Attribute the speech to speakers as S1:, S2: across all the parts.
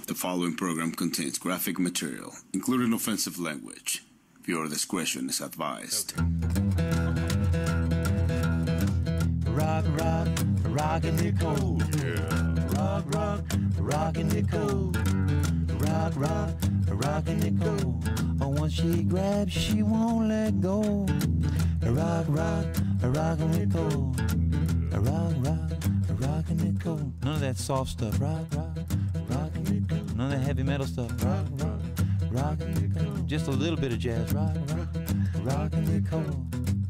S1: The following program contains graphic material, including offensive language. Viewer discretion is advised.
S2: Rock, rock, rockin' Nicole. Yeah. Rock, rock, rockin' Nicole. Rock, rock, rockin' Nicole. Oh, once she grabs, she won't let go. Rock, rock, rockin' Nicole. Rock, rock, rockin' Nicole. None of that soft stuff. Rock, rock, rockin' Nicole. None of that heavy metal stuff. Rock, rock, rockin' Nicole. Just a little bit of jazz. Rock, rock, rockin' Nicole.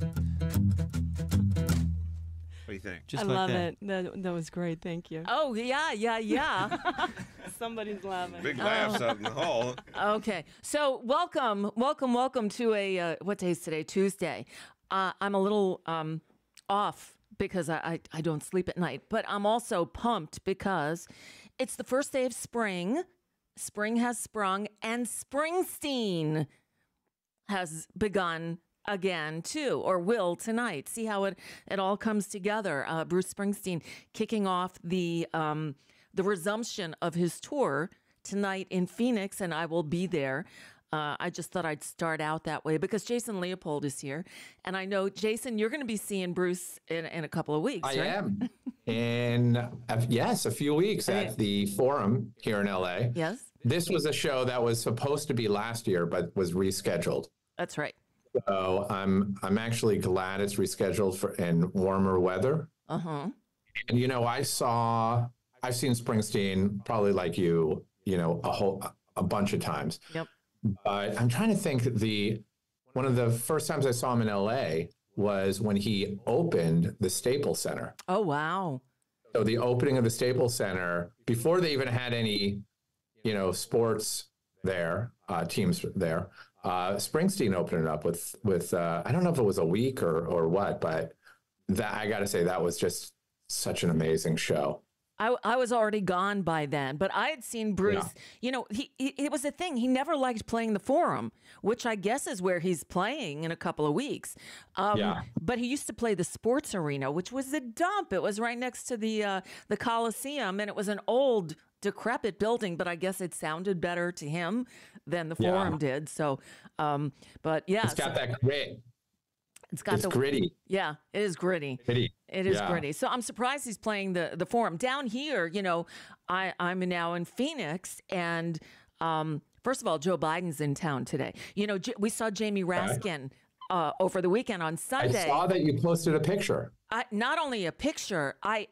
S3: What do you think?
S4: I love it. That was great. Thank you.
S5: Oh, yeah.
S4: Somebody's laughing.
S3: Big laughs out in the hall.
S5: Okay. So welcome to a, what day is today? Tuesday. I'm a little off because I don't sleep at night, but I'm also pumped because it's the first day of spring. Spring has sprung, and Springsteen has begun again too, or will tonight. See how it all comes together. Bruce Springsteen kicking off the resumption of his tour tonight in Phoenix, and I will be there. I just thought I'd start out that way because Jason Leopold is here, and I know, Jason, you're going to be seeing Bruce in a couple of weeks.
S6: I
S5: right?
S6: am in a few weeks at the Forum here in LA.
S5: Yes,
S6: this was a show that was supposed to be last year, but was rescheduled.
S5: that's right.
S6: So I'm actually glad it's rescheduled in warmer weather.
S5: Uh-huh.
S6: And I've seen Springsteen probably like a bunch of times.
S5: Yep.
S6: But I'm trying to think, one of the first times I saw him in LA was when he opened the Staples Center.
S5: Oh, wow.
S6: So the opening of the Staples Center, before they even had any, sports there, teams there, Springsteen opened it up with I don't know if it was a week or what, but that, I got to say, that was just such an amazing show.
S5: I was already gone by then, but I had seen Bruce.
S6: Yeah.
S5: It was a thing. He never liked playing the Forum, which I guess is where he's playing in a couple of weeks. But he used to play the Sports Arena, which was a dump. It was right next to the Coliseum, and it was an old, decrepit building, but I guess it sounded better to him than the Forum did. So, but yeah.
S6: It's got that grit.
S5: It's
S6: gritty.
S5: Yeah, it is gritty. It is gritty. So I'm surprised he's playing the Forum. Down here, I'm now in Phoenix, and first of all, Joe Biden's in town today. We saw Jamie Raskin over the weekend on Sunday.
S6: I saw that you posted a picture.
S5: Not only a picture, I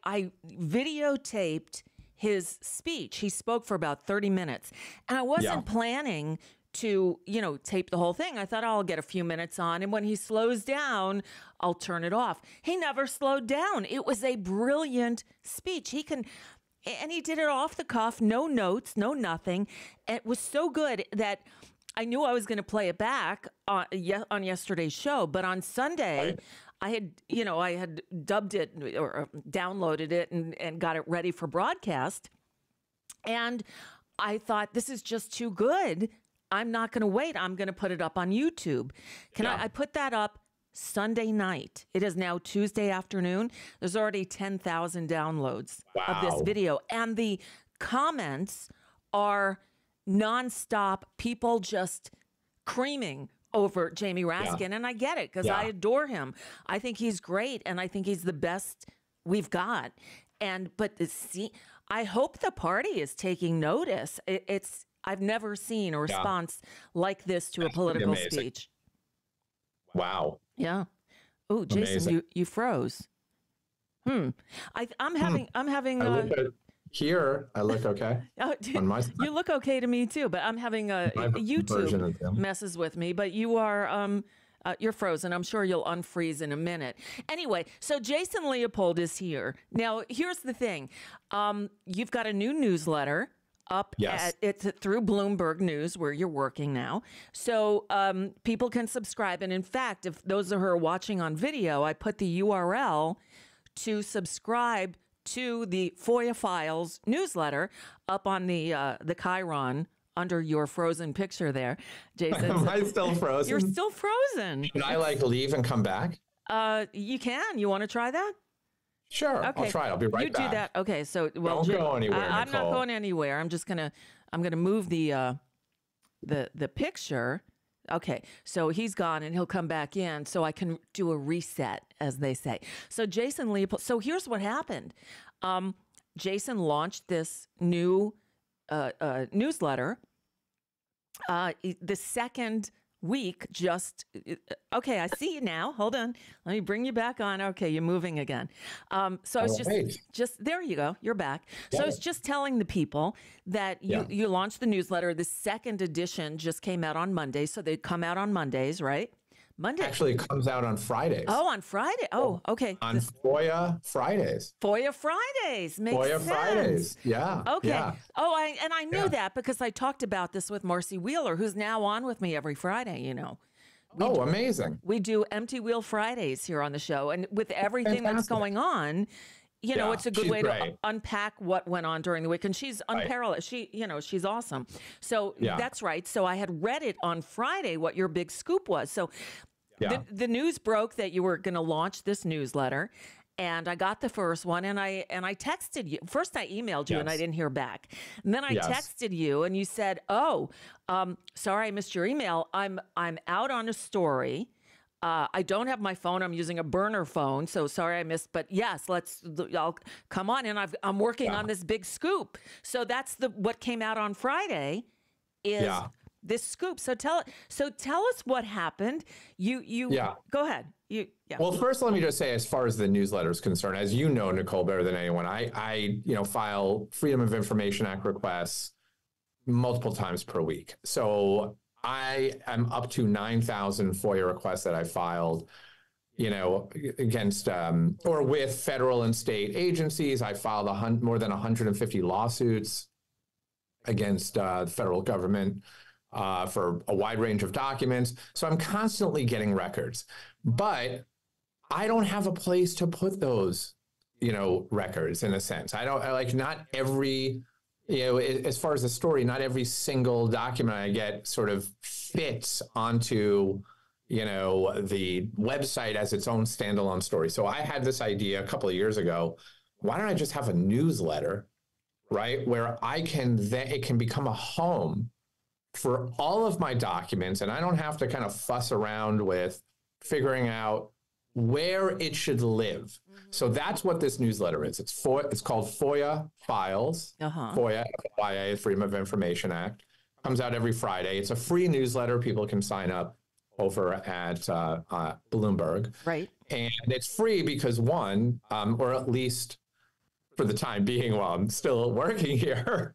S5: videotaped his speech. He spoke for about 30 minutes, and I wasn't planning to, tape the whole thing. I thought, I'll get a few minutes on, and when he slows down, I'll turn it off. He never slowed down. It was a brilliant speech. And he did it off the cuff, no notes, no nothing. It was so good that I knew I was going to play it back on yesterday's show, but on Sunday, I had dubbed it or downloaded it and got it ready for broadcast. And I thought, this is just too good. I'm not going to wait. I'm going to put it up on YouTube. I put that up Sunday night. It is now Tuesday afternoon. There's already 10,000 downloads of this video. And the comments are nonstop. People just creaming over Jamie Raskin. And I get it because I adore him. I think he's great. And I think he's the best we've got. But I hope the party is taking notice. I've never seen a response like this to a political speech.
S6: Wow.
S5: Yeah. Oh, Jason, you froze. I'm having.
S6: Here, I look okay. On my side.
S5: You look okay to me too, but I'm having YouTube messes with me. But you are. You're frozen. I'm sure you'll unfreeze in a minute. Anyway, so Jason Leopold is here. Now, here's the thing. You've got a new newsletter up it's through Bloomberg News, where you're working now. So people can subscribe. And in fact, if those who are watching on video, I put the URL to subscribe to the FOIA Files newsletter up on the Chiron under your frozen picture there, Jason.
S6: Am I still frozen?
S5: You're still frozen.
S6: Can I leave and come back?
S5: You can. You want to try that?
S6: Sure.
S5: Okay.
S6: I'll try. I'll be right back.
S5: You do that. Okay. So, well,
S6: Don't go anywhere,
S5: I'm not
S6: Nicole.
S5: going anywhere. I'm gonna move the picture. Okay. So he's gone and he'll come back in so I can do a reset, as they say. So Jason Leopold. So here's what happened. Jason launched this new newsletter. The second week okay, I see you now. Hold on. Let me bring you back on. Okay, you're moving again. So I was just there you go. You're back. So I was just telling the people that you launched the newsletter. The second edition just came out on Monday. So they come out on Mondays, right? Monday.
S6: Actually, it comes out on Fridays.
S5: Oh, on Friday. Oh, okay.
S6: On FOIA Fridays.
S5: FOIA Fridays. Makes
S6: FOIA
S5: sense.
S6: Fridays. Yeah.
S5: Okay.
S6: Yeah.
S5: Oh, I knew that because I talked about this with Marcy Wheeler, who's now on with me every Friday, you know.
S6: Amazing.
S5: We do Empty Wheel Fridays here on the show. And with everything that's going on, you know, it's a good way to unpack what went on during the week. And she's unparalleled. She's awesome. So that's right. So I had read it on Friday, what your big scoop was. So the news broke that you were going to launch this newsletter. And I got the first one, and I texted you. First, I emailed you, and I didn't hear back. And then I texted you, and you said, "Oh, sorry, I missed your email. I'm out on a story. I don't have my phone. I'm using a burner phone. So sorry I missed. But yes, I'll come on, and I'm working on this big scoop. So that's what came out on Friday. Is this scoop? So tell us what happened. You go ahead.
S6: Well, first, let me just say, as far as the newsletter is concerned, as you know, Nicole, better than anyone, I file Freedom of Information Act requests multiple times per week. So I am up to 9,000 FOIA requests that I filed, against or with federal and state agencies. I filed more than 150 lawsuits against the federal government for a wide range of documents. So I'm constantly getting records. But I don't have a place to put those, records in a sense. I don't not every, as far as the story, not every single document I get sort of fits onto, the website as its own standalone story. So I had this idea a couple of years ago. Why don't I just have a newsletter, right? Where it can become a home for all of my documents. And I don't have to kind of fuss around with figuring out where it should live. So that's what this newsletter is. It's called FOIA Files. FOIA, FOIA, Freedom of Information Act. Comes out every Friday. It's a free newsletter. People can sign up over at Bloomberg.
S5: Right.
S6: And it's free because one, or at least for the time being while I'm still working here,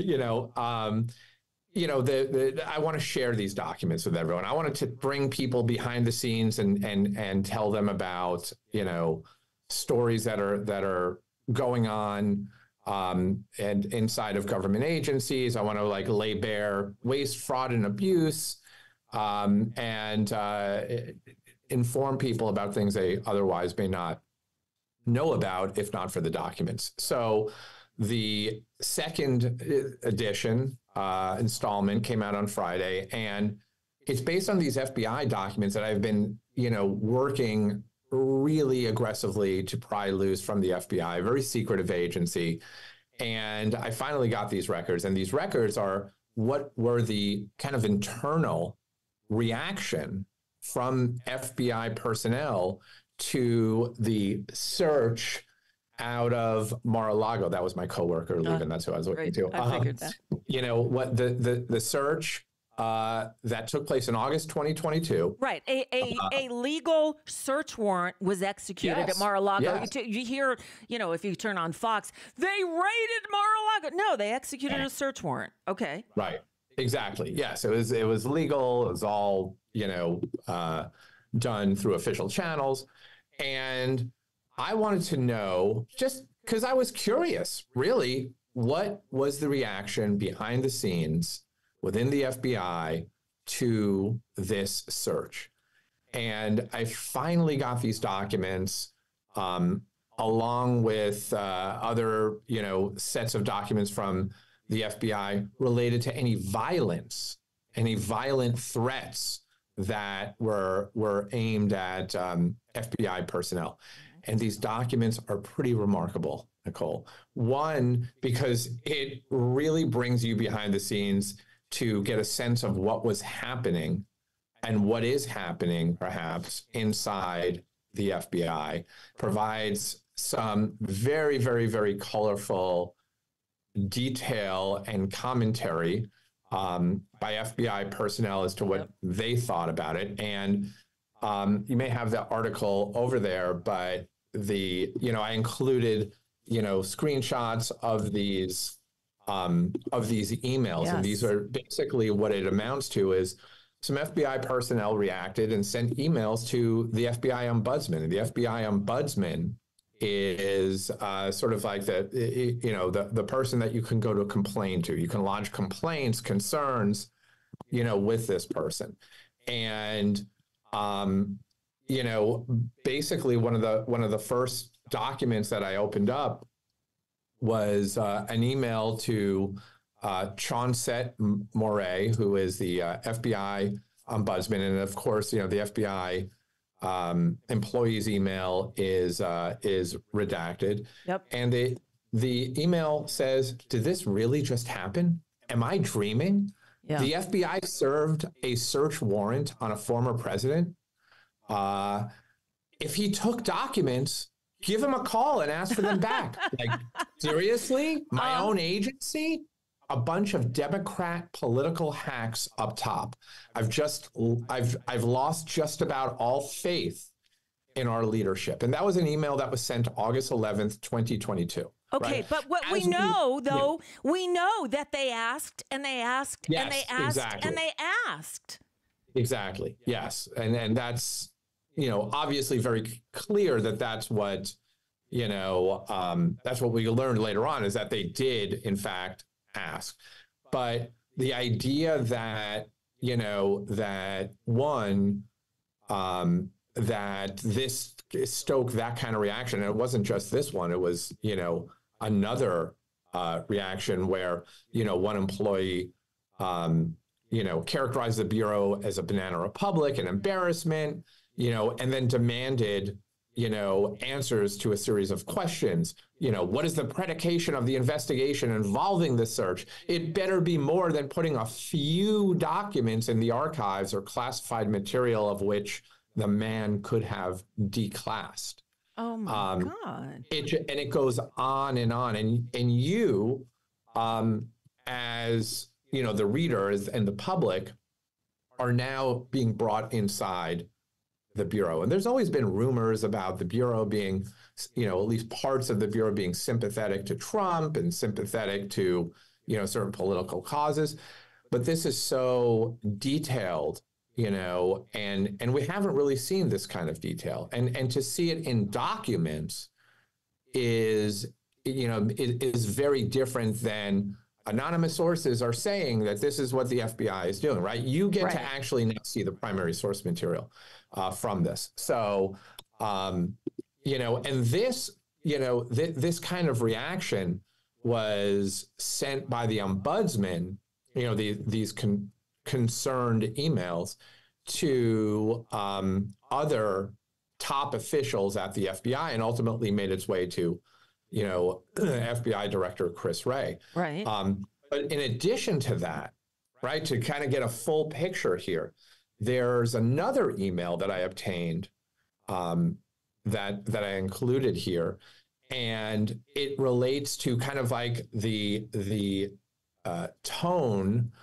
S6: I want to share these documents with everyone. I wanted to bring people behind the scenes and tell them about, stories that are going on and inside of government agencies. I want to lay bare waste, fraud, and abuse, and inform people about things they otherwise may not know about if not for the documents. So the second edition installment came out on Friday, and it's based on these FBI documents that I've been, working really aggressively to pry loose from the FBI, a very secretive agency. And I finally got these records, and these records are what were the kind of internal reaction from FBI personnel to the search out of Mar A Largo. That was my coworker leaving. That's who I was looking to.
S5: I figured that.
S6: What the search that took place in August 2022.
S5: Right. A legal search warrant was executed at Mar A Largo.
S6: Yes.
S5: You hear, if you turn on Fox, they raided Mar A Largo. No, they executed a search warrant. Okay.
S6: Right. Exactly. Yes. It was legal. It was all, done through official channels. And I wanted to know, just because I was curious, really, what was the reaction behind the scenes within the FBI to this search? And I finally got these documents along with other, sets of documents from the FBI related to any violence, any violent threats that were aimed at FBI personnel. And these documents are pretty remarkable, Nicole. One, because it really brings you behind the scenes to get a sense of what was happening and what is happening, perhaps, inside the FBI, provides some very, very, very colorful detail and commentary by FBI personnel as to what they thought about it. And you may have the article over there, but I included, screenshots of these emails. Yes. And these are basically what it amounts to is some FBI personnel reacted and sent emails to the FBI ombudsman. And the FBI ombudsman is sort of like the person that you can go to complain to. You can lodge complaints, concerns, with this person. And, basically one of the first documents that I opened up was an email to Chauncet Moray, who is the FBI ombudsman. And of course, the FBI employee's email is redacted. Yep. And the email says, did this really just happen? Am I dreaming? Yeah. The FBI served a search warrant on a former president. If he took documents, give him a call and ask for them back. Like, seriously? My own agency? A bunch of Democrat political hacks up top. I've lost just about all faith in our leadership. And that was an email that was sent August 11th, 2022.
S5: Okay, right? But what we know, we know that they asked and they asked and they asked and they asked.
S6: Exactly. Yes. And that's, obviously very clear that that's what we learned later on, is that they did, in fact, ask. But the idea that, that this stoked that kind of reaction, and it wasn't just this one, it was, another reaction where, one employee, characterized the Bureau as a banana republic, an embarrassment, and then demanded, answers to a series of questions. What is the predication of the investigation involving the search? It better be more than putting a few documents in the archives or classified material of which the man could have declassed.
S5: Oh my God.
S6: And it goes on and on. And you, as, the readers and the public are now being brought inside the Bureau. And there's always been rumors about the Bureau being, at least parts of the Bureau being sympathetic to Trump and sympathetic to, certain political causes. But this is so detailed, and we haven't really seen this kind of detail. And to see it in documents is very different than anonymous sources are saying that this is what the FBI is doing, right? You get to actually now see the primary source material from this. So, and this, this kind of reaction was sent by the ombudsman, these concerned emails to other top officials at the FBI, and ultimately made its way to, FBI Director Chris Wray.
S5: Right.
S6: But in addition to that, right, to kind of get a full picture here, there's another email that I obtained that I included here, and it relates to kind of like the tone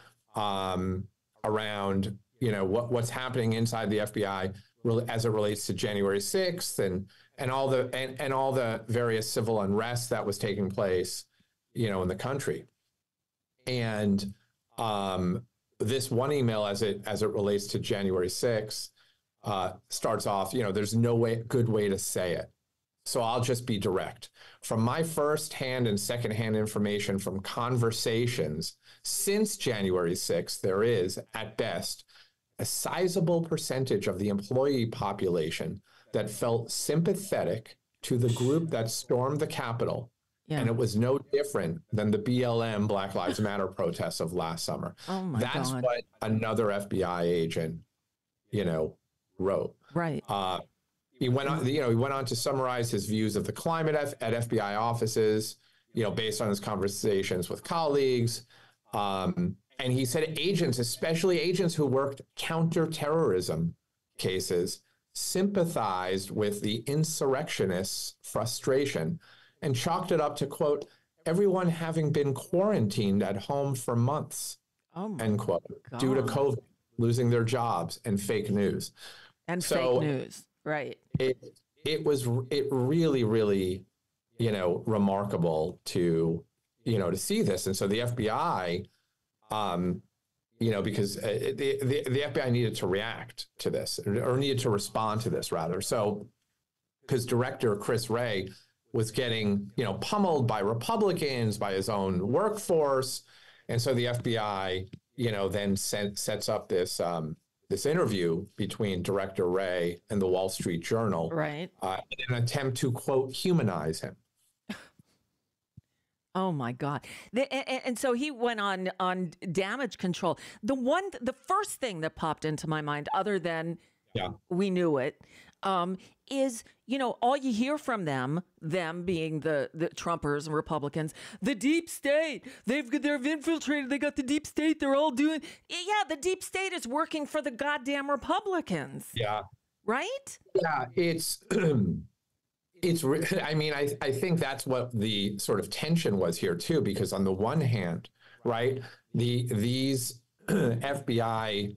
S6: around what's happening inside the FBI as it relates to January 6th and all the various civil unrest that was taking place in the country. And this one email, as it relates to January 6th, starts off, there's no good way to say it. So I'll just be direct. From my first-hand and second-hand information from conversations since January 6th, there is, at best, a sizable percentage of the employee population that felt sympathetic to the group that stormed the Capitol. Yeah. And it was no different than the BLM Black Lives Matter protests of last summer.
S5: Oh my
S6: That's
S5: God.
S6: what another FBI agent, wrote.
S5: Right.
S6: He went on, he went on to summarize his views of the climate at FBI offices, based on his conversations with colleagues. And he said agents, especially agents who worked counterterrorism cases, sympathized with the insurrectionists' frustration and chalked it up to, quote, everyone having been quarantined at home for months, end quote, due to COVID, losing their jobs and fake news.
S5: And fake news, right.
S6: It really, really, remarkable to see this. And so the FBI, because the FBI needed to react to this, or needed to respond to this, rather. So, because Director Chris Wray was getting, pummeled by Republicans, by his own workforce. And so the FBI, then sets up this this interview between Director Wray and the Wall Street Journal,
S5: right,
S6: in an attempt to, quote, humanize him.
S5: Oh my God! And so he went on damage control. The first thing that popped into my mind, other than we knew it, is all you hear from them being the Trumpers and Republicans, the deep state. They've infiltrated. They got the deep state. They're all doing. Yeah, the deep state is working for the goddamn Republicans.
S6: Yeah.
S5: Right. Yeah,
S6: it's. I think that's what the sort of tension was here too, because on the one hand, right, these FBI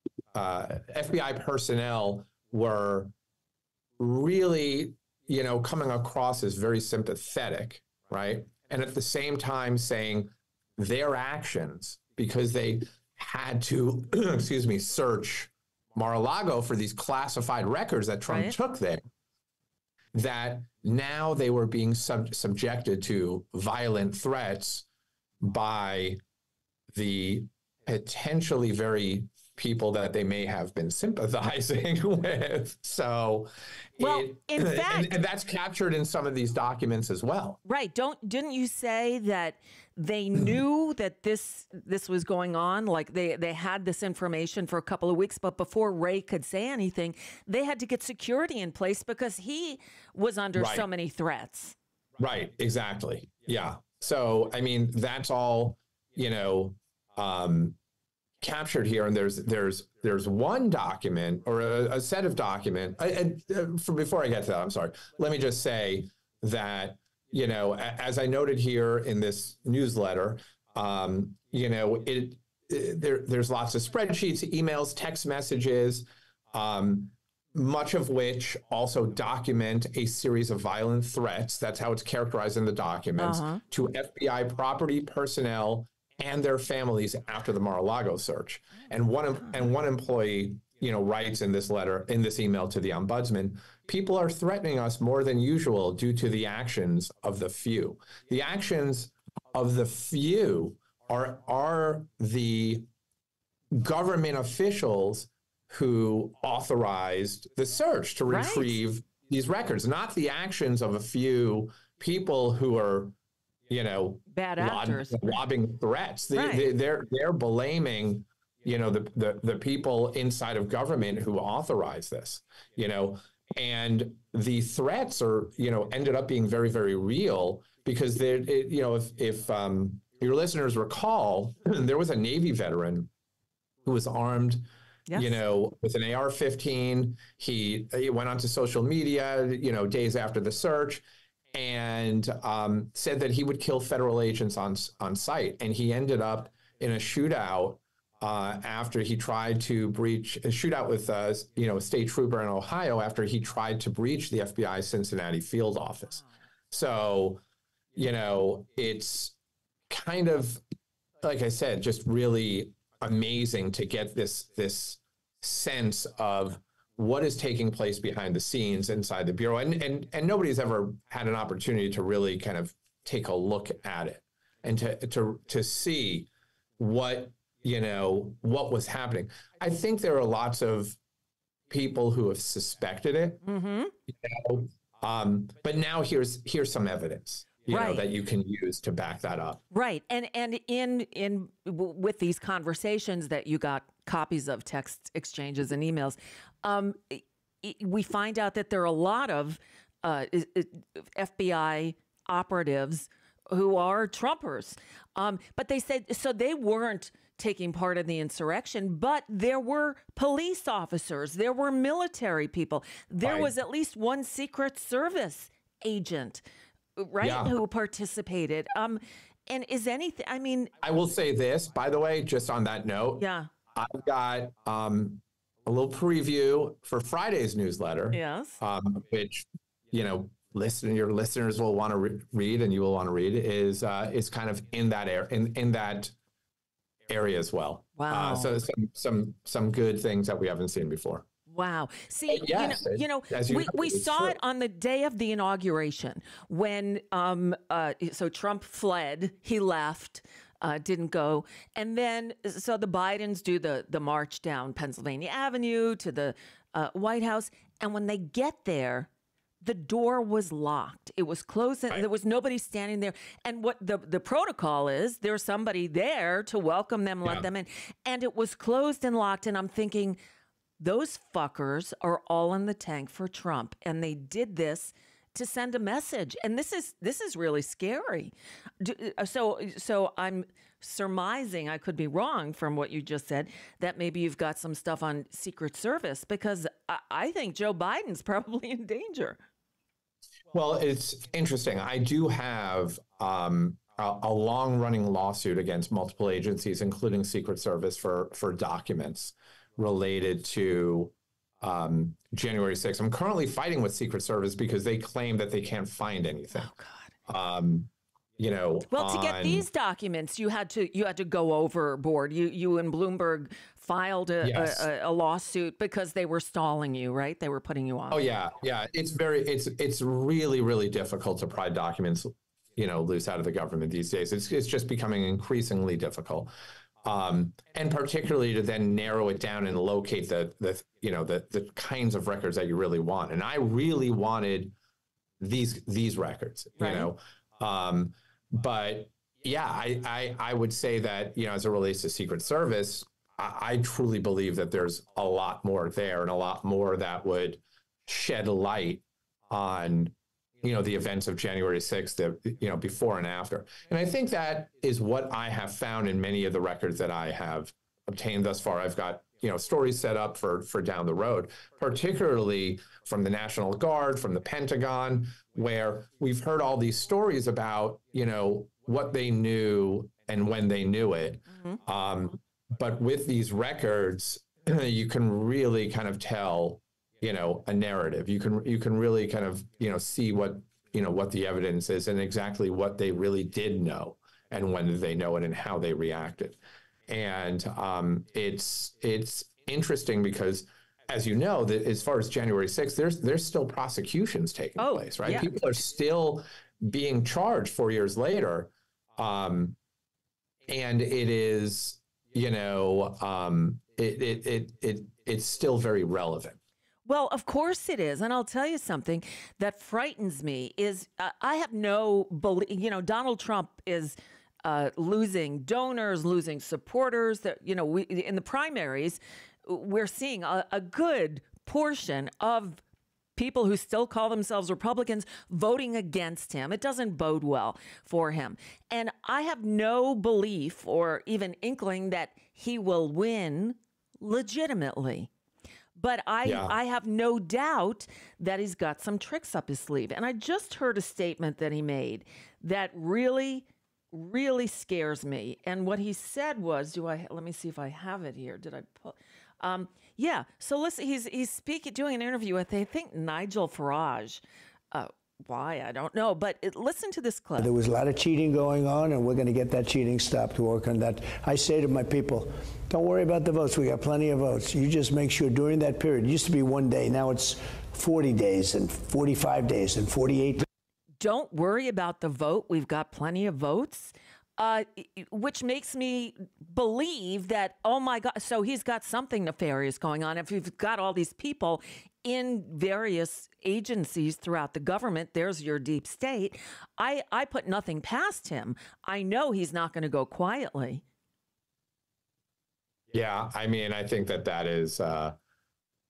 S6: personnel were really, coming across as very sympathetic, right, and at the same time saying their actions, because they had to, search Mar A Largo for these classified records that Trump took there, that now they were being subjected to violent threats by the potentially very people that they may have been sympathizing with. So,
S5: in fact,
S6: and that's captured in some of these documents as well.
S5: Right. Didn't you say that they knew that this was going on? Like they had this information for a couple of weeks, but before Wray could say anything, they had to get security in place because he was under so many threats.
S6: Right. Exactly. Yeah. So, that's all, captured here. And there's one document, or a set of documents. Before I get to that, I'm sorry. Let me just say that, as I noted here in this newsletter, there's lots of spreadsheets, emails, text messages, much of which also document a series of violent threats. That's how it's characterized in the documents to FBI property personnel and their families after the Mar A Largo search. And one employee, writes in this email to the ombudsman, people are threatening us more than usual due to the actions of the few. The actions of the few are the government officials who authorized the search to retrieve these records, not the actions of a few people who are,
S5: bad actors,
S6: lobbing threats. They're blaming, the people inside of government who authorized this, and the threats are, ended up being very, very real because if your listeners recall, there was a Navy veteran who was armed, with an AR-15. He went onto social media, days after the search, and said that he would kill federal agents on site. And he ended up in a shootout after he tried to breach a shootout with a state trooper in Ohio after he tried to breach the FBI Cincinnati field office. So, it's kind of, like I said, just really amazing to get this sense of what is taking place behind the scenes inside the Bureau. And nobody's ever had an opportunity to really kind of take a look at it and to see what was happening. I think there are lots of people who have suspected it, but now here's some evidence. That you can use to back that up.
S5: Right. And with these conversations that you got copies of, text exchanges and emails, we find out that there are a lot of FBI operatives who are Trumpers. But they said, so they weren't taking part in the insurrection, but there were police officers, there were military people, there was at least one Secret Service agent, right, who participated. And is anything, I mean...
S6: I will say this, by the way, just on that note.
S5: Yeah.
S6: I've got a little preview for Friday's newsletter.
S5: Yes.
S6: Which, you know, your listeners will want to read, and you will want to read, is kind of in that in that area as well.
S5: Wow.
S6: So some good things that we haven't seen before.
S5: Wow. See,
S6: yes,
S5: we saw it on the day of the inauguration when so Trump fled, he left, didn't go. And then so the Bidens do the march down Pennsylvania Avenue to the White House. And when they get there, the door was locked. It was closed. Right. There was nobody standing there. And what the protocol is, there's somebody there to welcome them, let them in. And it was closed and locked. And I'm thinking, those fuckers are all in the tank for Trump. And they did this to send a message. And this is really scary. So I'm surmising, I could be wrong from what you just said, that maybe you've got some stuff on Secret Service, because I think Joe Biden's probably in danger.
S6: Well, it's interesting. I do have a long-running lawsuit against multiple agencies, including Secret Service, for documents related to January 6th. I'm currently fighting with Secret Service because they claim that they can't find anything.
S5: Oh, God.
S6: You know,
S5: well, to get these documents, you had to go overboard. You and Bloomberg filed a lawsuit because they were stalling you, right? They were putting you on.
S6: Oh yeah. It's really, really difficult to pry documents, you know, loose out of the government these days. It's just becoming increasingly difficult, and particularly to then narrow it down and locate the kinds of records that you really want. And I really wanted these records,
S5: right.
S6: You know. But yeah, I would say that, you know, as it relates to Secret Service, I truly believe that there's a lot more there, and a lot more that would shed light on, you know, the events of January 6th, you know, before and after. And I think that is what I have found in many of the records that I have obtained thus far. I've got, you know, stories set up for down the road, particularly from the National Guard, from the Pentagon, where we've heard all these stories about, you know, what they knew and when they knew it. Mm-hmm. But with these records, you can really kind of tell, you know, a narrative. You can really kind of, you know, see what the evidence is and exactly what they really did know and when did they know it and how they reacted. And it's interesting because, as you know, that as far as January 6th, there's still prosecutions taking place, right? Yeah. People are still being charged 4 years later. And it is, you know, it's still very relevant.
S5: Well, of course it is. And I'll tell you something that frightens me is I have no belief, you know, Donald Trump is losing donors, losing supporters. That, you know, in the primaries, we're seeing a good portion of people who still call themselves Republicans voting against him. It doesn't bode well for him. And I have no belief or even inkling that he will win legitimately. But I have no doubt that he's got some tricks up his sleeve. And I just heard a statement that he made that really, really scares me. And what he said was, let me see if I have it here. Did I put? Yeah. So listen, he's doing an interview with, I think, Nigel Farage. Why? I don't know. But listen to this clip.
S7: There was a lot of cheating going on, and we're going to get that cheating stopped, to work on that. I say to my people, don't worry about the votes. We got plenty of votes. You just make sure during that period, it used to be 1 day. Now it's 40 days and 45 days and 48 days.
S5: Don't worry about the vote. We've got plenty of votes. Which makes me believe that, oh my God, so he's got something nefarious going on. If you've got all these people in various agencies throughout the government, there's your deep state. I put nothing past him. I know he's not going to go quietly.
S6: Yeah, I mean, I think that is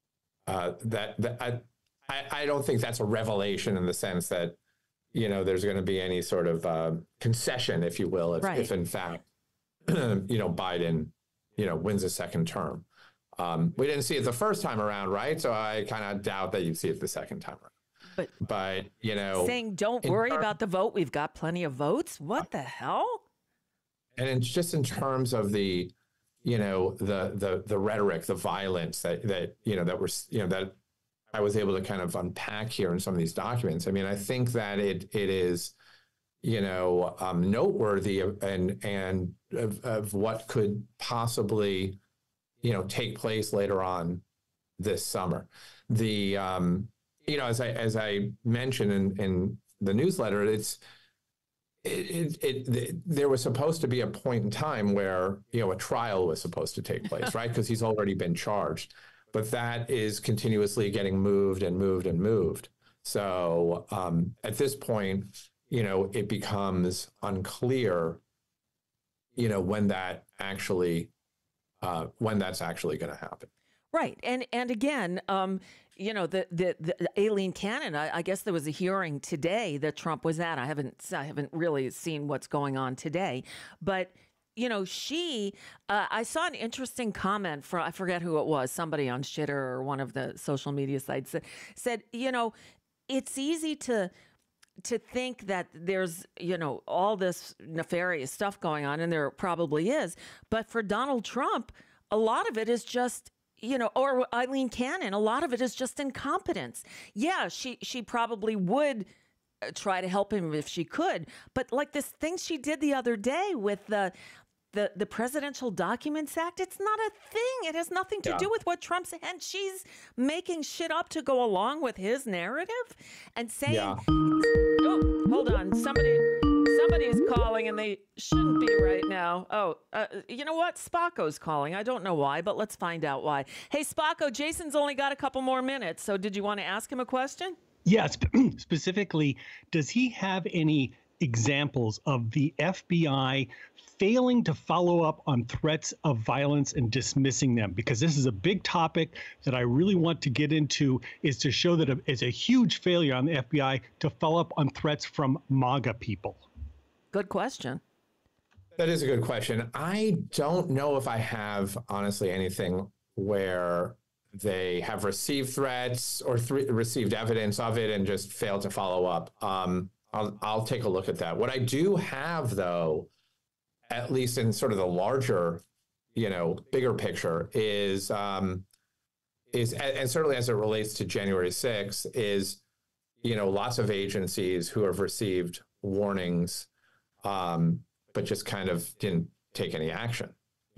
S6: I don't think that's a revelation in the sense that, there's going to be any sort of concession, if you will, if in fact, Biden, wins a second term. We didn't see it the first time around, right? So I kind of doubt that you'd see it the second time around. But
S5: saying don't worry about the vote, we've got plenty of votes. What the hell?
S6: And it's just in terms of the rhetoric, the violence that I was able to kind of unpack here in some of these documents. I mean, I think that it is, noteworthy and of what could possibly, take place later on this summer. The, as I mentioned in the newsletter, there was supposed to be a point in time where, a trial was supposed to take place, right? Because he's already been charged. But that is continuously getting moved and moved and moved. So at this point, it becomes unclear, when that's actually going to happen.
S5: Right. And again, the Aileen Cannon, I guess there was a hearing today that Trump was at. I haven't really seen what's going on today, but I saw an interesting comment from, I forget who it was, somebody on Shitter or one of the social media sites said, it's easy to think that there's, all this nefarious stuff going on, and there probably is. But for Donald Trump, a lot of it is just, or Aileen Cannon, a lot of it is just incompetence. Yeah, she probably would try to help him if she could. But like this thing she did the other day with the Presidential Documents Act, it's not a thing. It has nothing to do with what Trump said. And she's making shit up to go along with his narrative and saying, oh, hold on. Somebody is calling and they shouldn't be right now. Oh, you know what? Spocko's calling. I don't know why, but let's find out why. Hey, Spocko, Jason's only got a couple more minutes. So did you want to ask him a question?
S8: Yes. Specifically, does he have any examples of the FBI failing to follow up on threats of violence and dismissing them? Because this is a big topic that I really want to get into, is to show that it's a huge failure on the FBI to follow up on threats from MAGA people.
S5: Good question.
S6: That is a good question. I don't know if I have, honestly, anything where they have received threats or received evidence of it and just failed to follow up. I'll take a look at that. What I do have, though, at least in sort of the larger, bigger picture, is and certainly as it relates to January 6th, is, lots of agencies who have received warnings, but just kind of didn't take any action,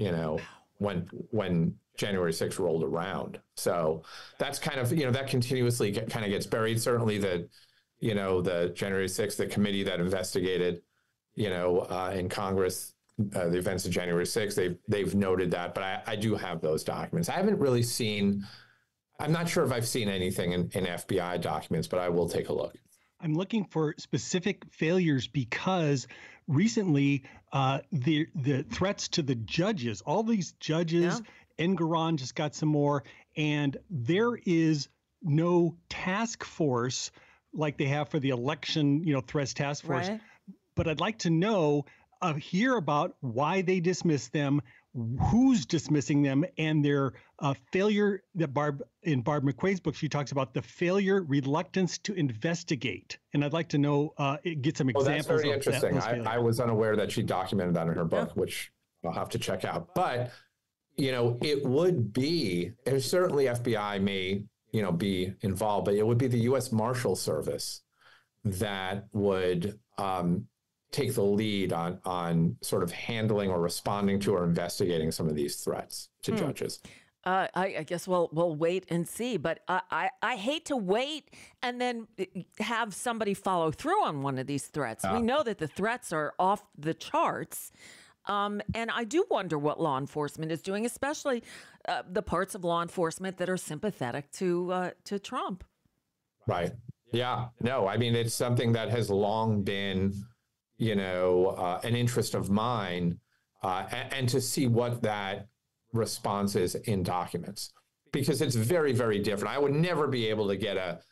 S6: when January 6th rolled around. So that's kind of, that continuously kind of gets buried. Certainly the January 6th, the committee that investigated, in Congress, the events of January 6th, they've noted that, but I do have those documents. I haven't really seen, I'm not sure if I've seen anything in FBI documents, but I will take a look.
S8: I'm looking for specific failures because recently the threats to the judges, all these judges, Engoron just got some more, and there is no task force like they have for the election, threats task force. Right. But I'd like to hear about why they dismiss them, who's dismissing them, and their failure. That Barb McQuaid's book, she talks about the failure, reluctance to investigate. And I'd like to know, get some examples.
S6: That's very interesting. I was unaware that she documented that in her book, which I'll have to check out. But, it would be, and certainly FBI may, be involved, but it would be the U.S. Marshal Service that would take the lead on sort of handling or responding to or investigating some of these threats to judges.
S5: I guess we'll wait and see, but I hate to wait and then have somebody follow through on one of these threats. We know that the threats are off the charts. And I do wonder what law enforcement is doing, especially the parts of law enforcement that are sympathetic to Trump.
S6: Right. Yeah. No, I mean, it's something that has long been, an interest of mine, and to see what that response is in documents. because it's very, very different. I would never be able to get a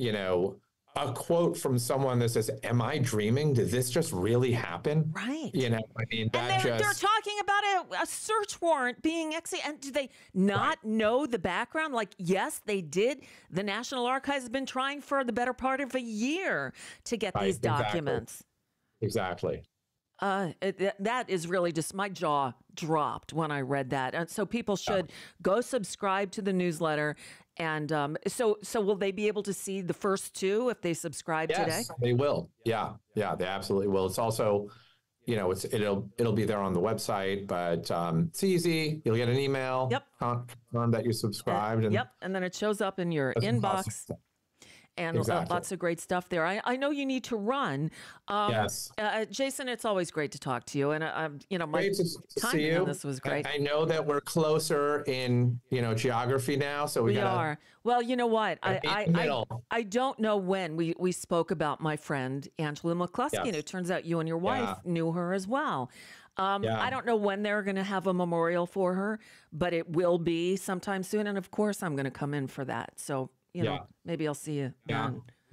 S6: quote from someone that says, "Am I dreaming? Did this just really happen?"
S5: Right.
S6: I mean, that
S5: they're talking about a search warrant being executed. And do they not know the background? Like, yes, they did. The National Archives has been trying for the better part of a year to get these documents.
S6: Exactly.
S5: That is really just, my jaw dropped when I read that. And so people should go subscribe to the newsletter. And so will they be able to see the first two if they subscribe today?
S6: Yes, they will. Yeah, they absolutely will. It's also, it'll be there on the website, but it's easy. You'll get an email.
S5: Yep.
S6: Confirm that you subscribed.
S5: And then it shows up in your inbox. And lots of great stuff there. I know you need to run.
S6: Yes.
S5: Jason, it's always great to talk to you. And, my timing on this was great.
S6: I know that we're closer in, geography now. So we
S5: are. Well, you know what? I don't know when we spoke about my friend, Angela McCluskey. And it turns out you and your wife knew her as well. I don't know when they're going to have a memorial for her, but it will be sometime soon. And of course, I'm going to come in for that. So, maybe I'll see you.
S6: Yeah.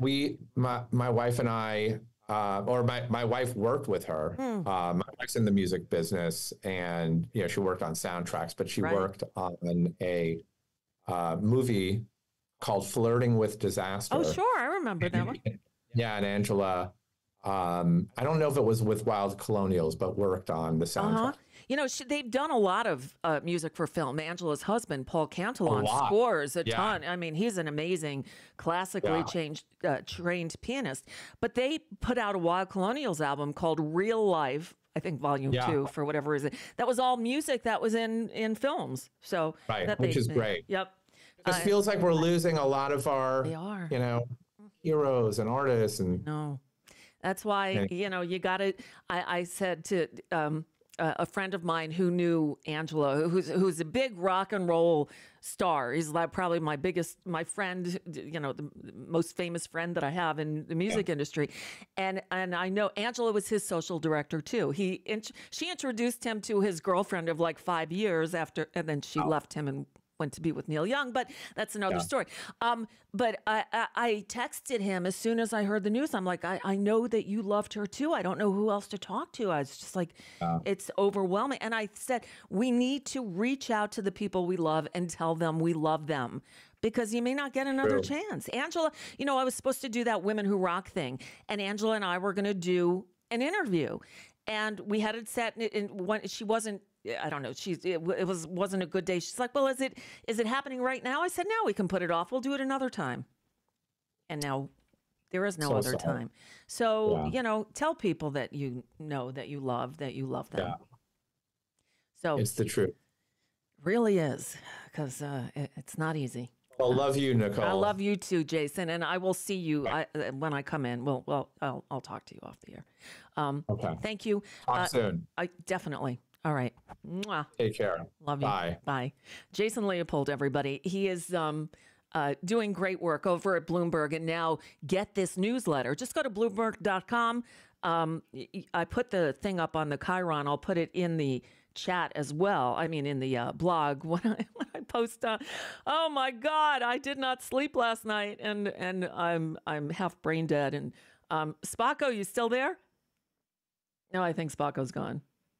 S6: My wife and I, or my wife worked with her. My wife's in the music business, and she worked on soundtracks, but she worked on a movie called Flirting with Disaster.
S5: Oh, sure, I remember that one.
S6: Yeah, and Angela, I don't know if it was with Wild Colonials, but worked on the soundtrack.
S5: They've done a lot of music for film. Angela's husband, Paul Cantillon, scores a ton. I mean, he's an amazing classically trained pianist. But they put out a Wild Colonials album called Real Life, I think Volume 2, for whatever reason. That was all music that was in films. So
S6: which is great.
S5: Yep.
S6: It feels like we're losing a lot of our, heroes and artists.
S5: No. That's why, you got to, I said to a friend of mine who knew Angela, who's a big rock and roll star. He's probably my friend, the most famous friend that I have in the music industry. And I know Angela was his social director too. She introduced him to his girlfriend of like 5 years after, and then she left him and went to be with Neil Young, but that's another story. But I texted him as soon as I heard the news. I'm like, I know that you loved her too. I don't know who else to talk to. I was just like, it's overwhelming. And I said, we need to reach out to the people we love and tell them we love them, because you may not get another chance. Angela, I was supposed to do that Women Who Rock thing, and Angela and I were going to do an interview, and we had it set, and she wasn't, I don't know. It wasn't a good day. She's like, well, is it happening right now? I said, no, we can put it off. We'll do it another time. And now there is no other time. So, tell people that you know, that you love them. Yeah. So
S6: it's the truth.
S5: Really is, because it's not easy.
S6: I love you, Nicole.
S5: I love you too, Jason. And I will see you when I come in. Well, I'll talk to you off the air.
S6: Okay.
S5: Thank you.
S6: Talk soon.
S5: Definitely. All right. Mwah.
S6: Take care.
S5: Love you.
S6: Bye.
S5: Bye. Jason Leopold, everybody. He is doing great work over at Bloomberg. And now get this newsletter. Just go to Bloomberg.com. I put the thing up on the Chiron. I'll put it in the chat as well. I mean, in the blog when I post. Oh my God, I did not sleep last night, and I'm half brain dead. And Spocko, you still there? No, I think Spocko's gone.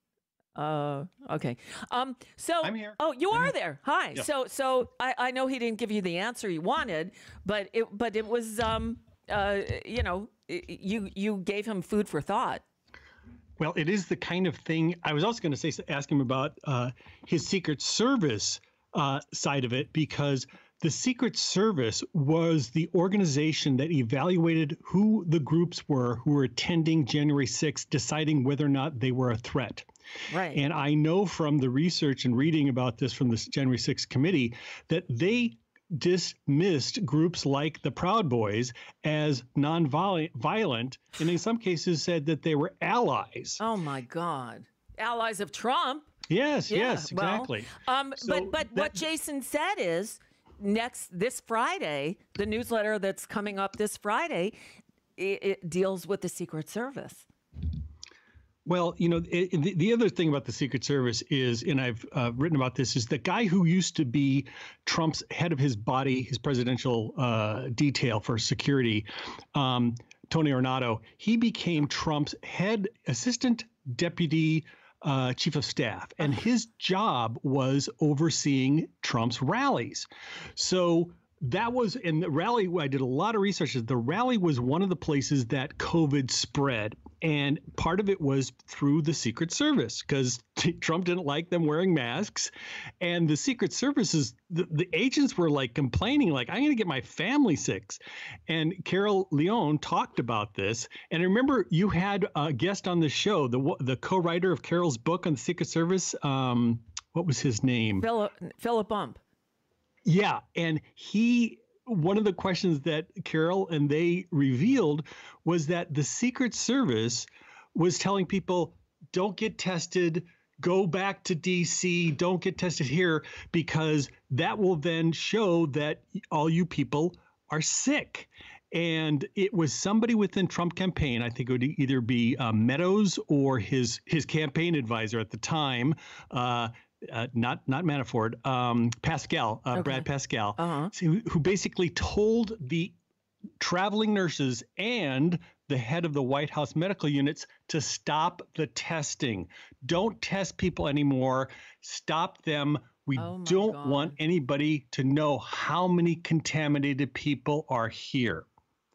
S5: Okay. So
S8: I'm here.
S5: Oh, you are there. Hi. Yeah. So I know he didn't give you the answer you wanted, but it was you gave him food for thought.
S8: Well, it is the kind of thing I was also going to ask him about his Secret Service side of it, because the Secret Service was the organization that evaluated who the groups were who were attending January 6th, deciding whether or not they were a threat.
S5: Right.
S8: And I know from the research and reading about this from the January 6th committee that they dismissed groups like the Proud Boys as non-violent, and in some cases said that they were allies.
S5: Oh my God. Allies of Trump.
S8: Yes, yes, exactly.
S5: But what Jason said is this Friday, the newsletter that's coming up this Friday, it deals with the Secret Service.
S8: Well, the other thing about the Secret Service is, and I've written about this, is the guy who used to be Trump's head of his presidential detail for security, Tony Ornato, he became Trump's head assistant deputy chief of staff, and his job was overseeing Trump's rallies. So that was, and the rally, I did a lot of research. The rally was one of the places that COVID spread. And part of it was through the Secret Service, because Trump didn't like them wearing masks. And the Secret Services, the agents were like complaining, like, I'm going to get my family sick. And Carol Leon talked about this. And I remember you had a guest on the show, the co-writer of Carol's book on the Secret Service. What was his name?
S5: Philip Bump.
S8: Yeah. And one of the questions that Carol and they revealed was that the Secret Service was telling people, don't get tested, go back to D.C., don't get tested here, because that will then show that all you people are sick. And it was somebody within Trump campaign, I think it would either be Meadows or his campaign advisor at the time, not Manafort, Pascal, okay. Brad Pascal, who basically told the traveling nurses and the head of the White House medical units to stop the testing. Don't test people anymore. Stop them. We don't want anybody to know how many contaminated people are here.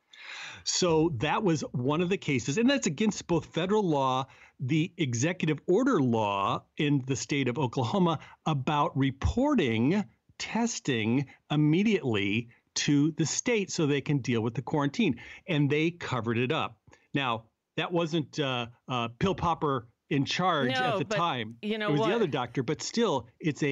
S8: So that was one of the cases, and that's against both federal law, the executive order law in the state of Oklahoma about reporting testing immediately to the state so they can deal with the quarantine. And they covered it up. Now, that wasn't Pill Popper in charge at the time.
S5: You know,
S8: it was the other doctor, but still, it's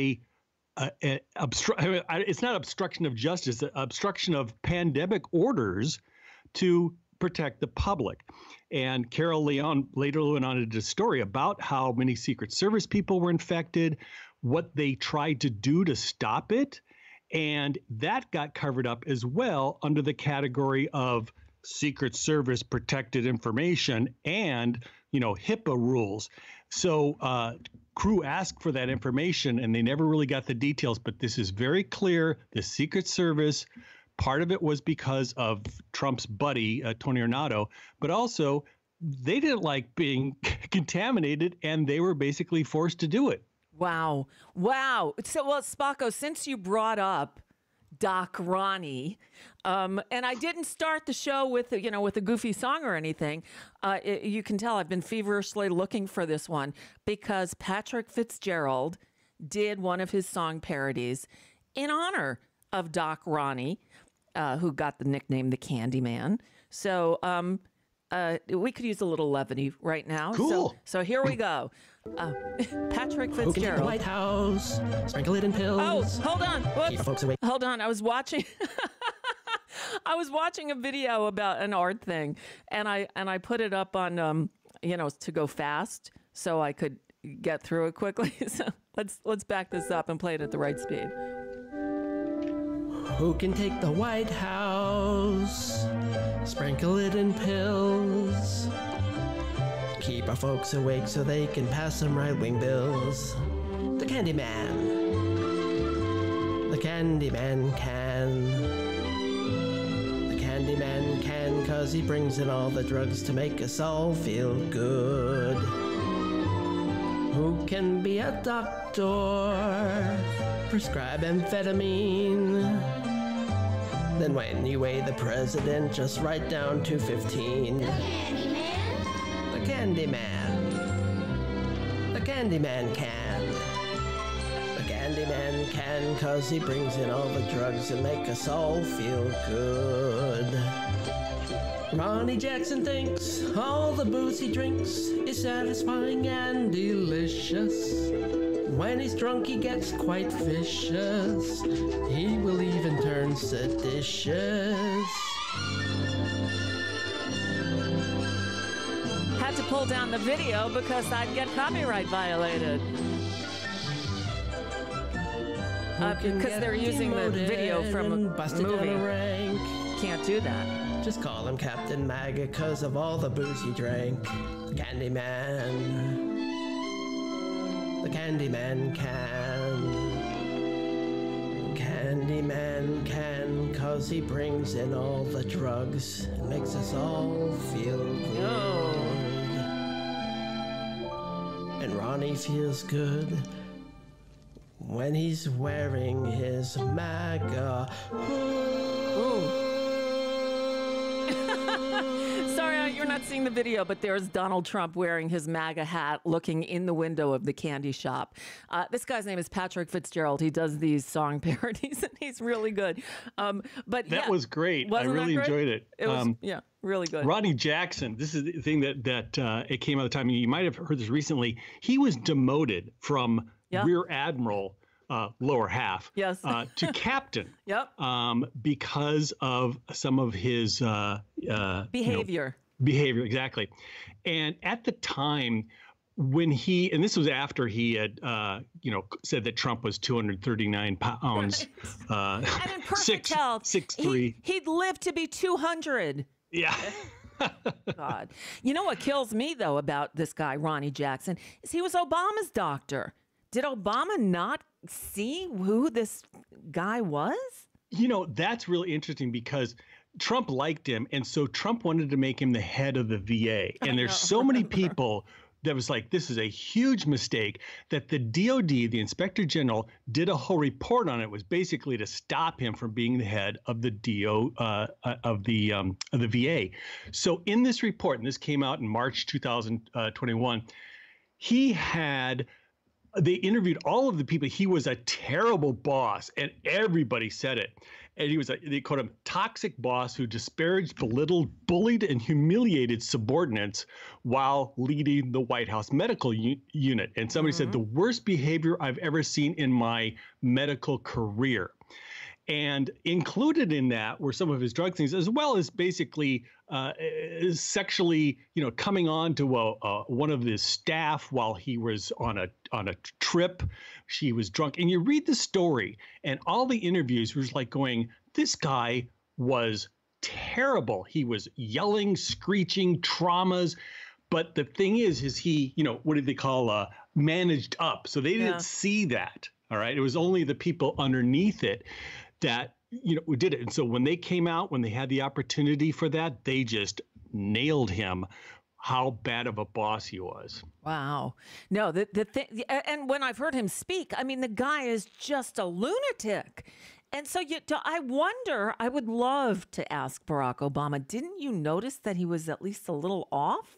S8: it's not obstruction of justice, it's obstruction of pandemic orders to protect the public. And Carol Leon later went on to do a story about how many Secret Service people were infected, what they tried to do to stop it. And that got covered up as well under the category of Secret Service protected information and, HIPAA rules. So crew asked for that information and they never really got the details. But this is very clear. The Secret Service, part of it was because of Trump's buddy, Tony Ornato, but also they didn't like being contaminated and they were basically forced to do it.
S5: Wow. So, Spocko, since you brought up Doc Ronnie, and I didn't start the show with a goofy song or anything. You can tell I've been feverishly looking for this one because Patrick Fitzgerald did one of his song parodies in honor of Doc Ronnie, who got the nickname the Candyman. So we could use a little levity right now.
S8: Cool.
S5: So here we go. Patrick Fitzgerald.
S9: White House, sprinkle it in pills.
S5: Oh, hold on.
S9: Keep folks away.
S5: Hold on. I was watching. I was watching a video about an art thing, and I put it up on to go fast so I could get through it quickly. So let's back this up and play it at the right speed.
S9: Who can take the White House? Sprinkle it in pills. Keep our folks awake so they can pass some right-wing bills. The Candyman. The Candyman can. The Candyman can, 'cause he brings in all the drugs to make us all feel good. Who can be a doctor? Prescribe amphetamine. Then when you weigh the president, just write down 215. The Candyman. The Candyman. The Candyman can. The Candyman can, 'cause he brings in all the drugs and make us all feel good. Ronnie Jackson thinks all the booze he drinks is satisfying and delicious. When he's drunk, he gets quite vicious. He will even turn seditious.
S5: Had to pull down the video because I'd get copyright violated. Because they're using the video from a movie. can't do that.
S9: Just call him Captain MAGA because of all the booze he drank. Candyman. The Candyman can. Candyman can cause he brings in all the drugs and makes us all feel good.
S5: Oh.
S9: And Ronnie feels good when he's wearing his MAGA.
S5: Sorry, you're not seeing the video, but there's Donald Trump wearing his MAGA hat looking in the window of the candy shop. This guy's name is Patrick Fitzgerald. He does these song parodies, and he's really good. But
S8: that was great. I really enjoyed it.
S5: It was, really good.
S8: Ronnie Jackson, this is the thing that it came out of the time. You might have heard this recently. He was demoted from Rear Admiral, lower half, to captain. Because of some of his
S5: behavior.
S8: Behavior, exactly. And at the time when and this was after he had, said that Trump was 239 pounds,
S5: and in perfect health,
S8: 6'3".
S5: He'd live to be 200.
S8: Yeah.
S5: God. You know what kills me, though, about this guy, Ronnie Jackson, is he was Obama's doctor. Did Obama not see who this guy was?
S8: That's really interesting because Trump liked him. And so Trump wanted to make him the head of the VA. And there's so many people that was like, this is a huge mistake, that the DOD, the Inspector General, did a whole report on it. It was basically to stop him from being the head of the of the VA. So in this report, and this came out in March 2021, they interviewed all of the people. He was a terrible boss, and everybody said it. And they called him toxic boss who disparaged, belittled, bullied, and humiliated subordinates while leading the White House medical unit. And somebody said, the worst behavior I've ever seen in my medical career. And included in that were some of his drug things, as well as basically sexually, coming on to one of his staff while he was on a trip. She was drunk, and you read the story, and all the interviews was like going, this guy was terrible. He was yelling, screeching, traumas. But the thing is he, what did they call managed up? So they didn't see that. All right, it was only the people underneath it that we did it. And so when they came out, when they had the opportunity for that, they just nailed him, how bad of a boss he was.
S5: Wow. No, the thing, and when I've heard him speak, I mean, the guy is just a lunatic. And so I wonder, I would love to ask Barack Obama, didn't you notice that he was at least a little off?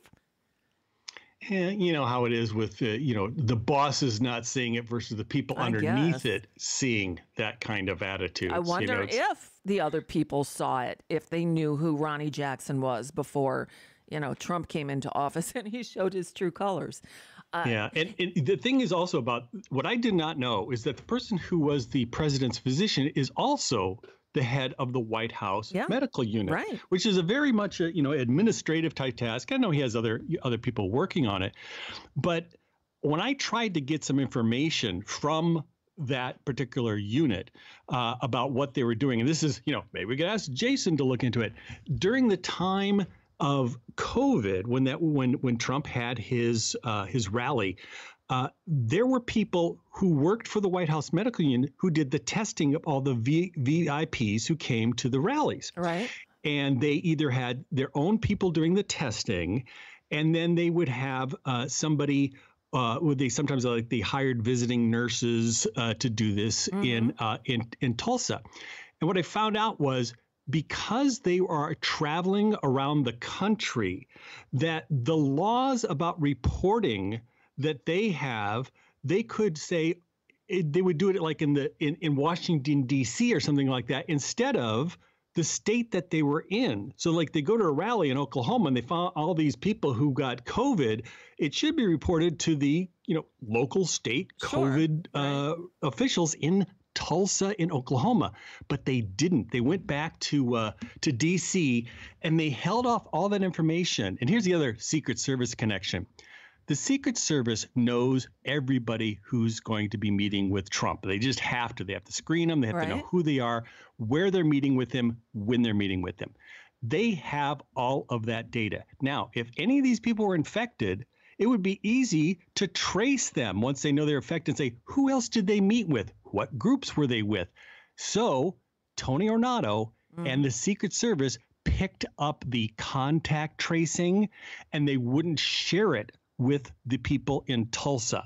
S8: And you know how it is with, the bosses not seeing it versus the people underneath it seeing that kind of attitude.
S5: I wonder if the other people saw it, if they knew who Ronnie Jackson was before, Trump came into office and he showed his true colors.
S8: And the thing is also about what I did not know is that the person who was the president's physician is also the head of the White House medical unit, which is a very much administrative type task. I know he has other people working on it, but when I tried to get some information from that particular unit about what they were doing, and this is maybe we could ask Jason to look into it during the time of COVID when Trump had his rally. There were people who worked for the White House medical unit who did the testing of all the VIPs who came to the rallies.
S5: Right.
S8: And they either had their own people doing the testing, and then they would have somebody. They hired visiting nurses to do this in Tulsa. And what I found out was, because they are traveling around the country, that the laws about reporting that they have, they could say they would do it like in Washington, D.C. or something like that, instead of the state that they were in. So like they go to a rally in Oklahoma and they found all these people who got COVID. It should be reported to the local state COVID officials in Tulsa in Oklahoma, but they didn't. They went back to D.C. and they held off all that information. And here's the other Secret Service connection. the Secret Service knows everybody who's going to be meeting with Trump. They just have to. They have to screen them. They have to know who they are, where they're meeting with him, when they're meeting with him. They have all of that data. Now, if any of these people were infected, it would be easy to trace them once they know they're infected and say, who else did they meet with? What groups were they with? So Tony Ornato and the Secret Service picked up the contact tracing, and they wouldn't share it with the people in Tulsa.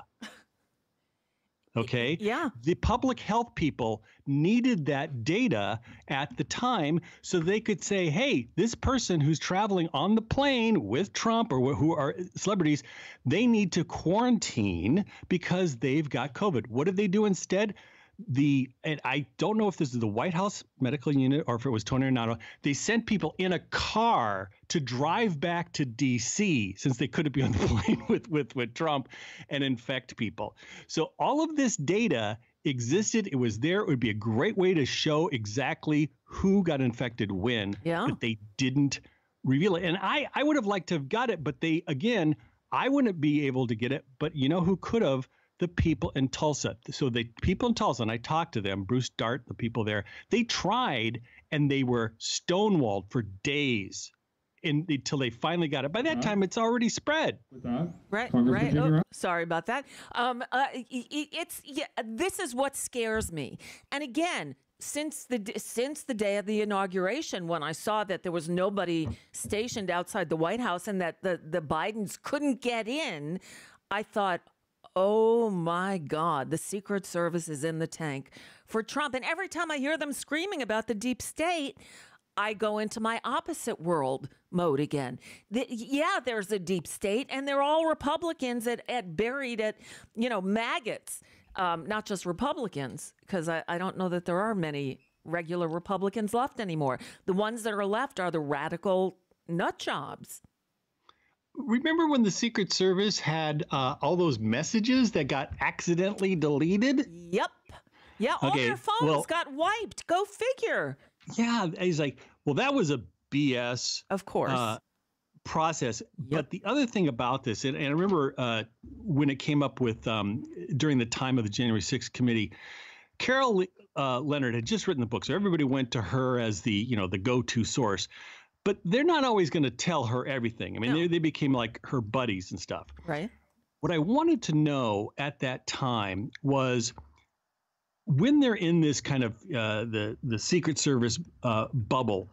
S8: Okay?
S5: Yeah.
S8: The public health people needed that data at the time so they could say, hey, this person who's traveling on the plane with Trump or who are celebrities, they need to quarantine because they've got COVID. What did they do instead? And I don't know if this is the White House medical unit or if it was Tony Ornato, they sent people in a car to drive back to D.C. since they couldn't be on the plane with Trump and infect people. So all of this data existed. It was there. It would be a great way to show exactly who got infected when, but they didn't reveal it. And I would have liked to have got it, but I wouldn't be able to get it. But you know who could have? The people in Tulsa. So the people in Tulsa, and I talked to them, Bruce Dart, the people there, they tried and they were stonewalled for days until they finally got it. By that time, it's already spread.
S5: Right. Oh, sorry about that. This is what scares me. And again, since the day of the inauguration, when I saw that there was nobody stationed outside the White House and that the Bidens couldn't get in, I thought, oh my God, the Secret Service is in the tank for Trump. And every time I hear them screaming about the deep state, I go into my opposite world mode again. There's a deep state, and they're all Republicans buried at, maggots, not just Republicans, because I don't know that there are many regular Republicans left anymore. The ones that are left are the radical nut jobs.
S8: Remember when the Secret Service had all those messages that got accidentally deleted?
S5: Yep. Yeah, all their phones got wiped. Go figure.
S8: Yeah, he's like, well, that was a BS,
S5: of course,
S8: process. Yep. But the other thing about this, and I remember when it came up with during the time of the January 6th committee, Carol Leonard had just written the book, so everybody went to her as the go-to source. But they're not always going to tell her everything. I mean, they became like her buddies and stuff.
S5: Right.
S8: What I wanted to know at that time was when they're in this kind of the Secret Service bubble,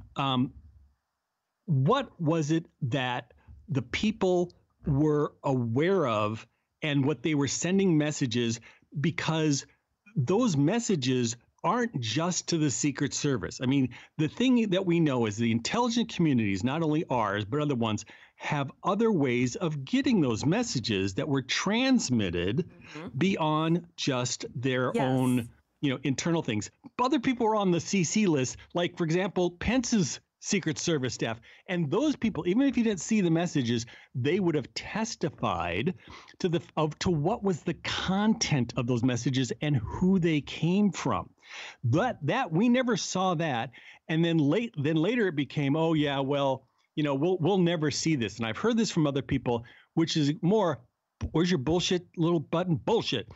S8: what was it that the people were aware of and what they were sending messages, because those messages aren't just to the Secret Service. I mean, the thing that we know is the intelligence communities, not only ours, but other ones, have other ways of getting those messages that were transmitted beyond just their own, internal things. Other people were on the CC list, like, for example, Pence's Secret Service staff. And those people, even if you didn't see the messages, they would have testified to what was the content of those messages and who they came from. That we never saw that. And then later it became, oh yeah, well, we'll never see this. And I've heard this from other people, which is more, where's your bullshit little button? Bullshit.